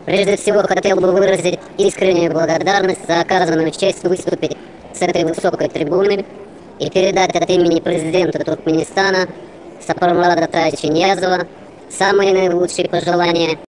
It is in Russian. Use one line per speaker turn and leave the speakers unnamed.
Прежде всего, хотел бы выразить искреннюю благодарность за оказанную честь выступить с этой высокой трибуны и передать от имени президента Туркменистана Сапармулада Таича Ниязова самые наилучшие пожелания